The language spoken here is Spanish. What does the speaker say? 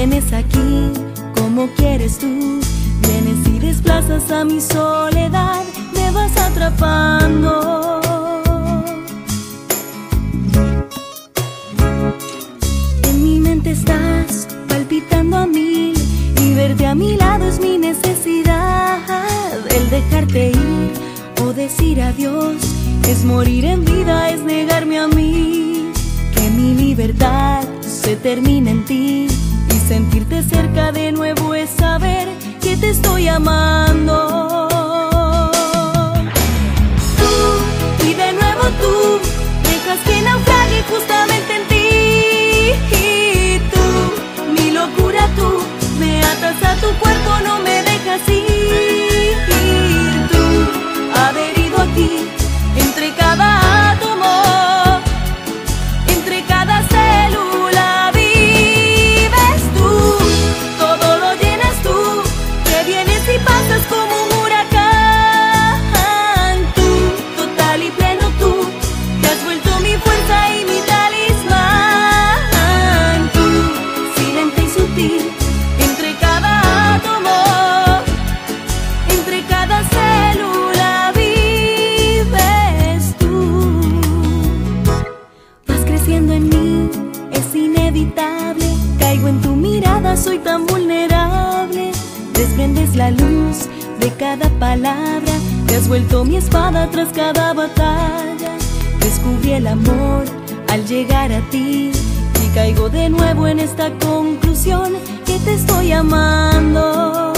vienes aquí como quieres tú. Vienes y desplazas a mi soledad, me vas atrapando. En mi mente estás palpitando a mil, y verte a mi lado es mi necesidad. El dejarte ir o decir adiós es morir en vida, es negarme a mí. Que mi libertad se termina en ti, y sentirte cerca de nuevo es saber que te estoy amando. Tú, y de nuevo tú, dejas que naufrague justamente en ti. Y tú, mi locura tú, me atas a tu cuerpo, no me dejas ir. Tú, adherido aquí, entre cada átomo, entre cada célula vives tú. Todo lo llenas tú, que vienes y pasas como un huracán. Tú, total y pleno tú, te has vuelto mi fuerza y mi talismán. Tú, silente y sutil, entre cada átomo, entre cada célula vives tú. Vas creciendo en mí, es inevitable. Caigo en tu mirada, soy tan vulnerable. Desprendes la luz de cada palabra, te has vuelto mi espada tras cada batalla. Descubrí el amor al llegar a ti, y caigo de nuevo en esta conclusión, que te estoy amando.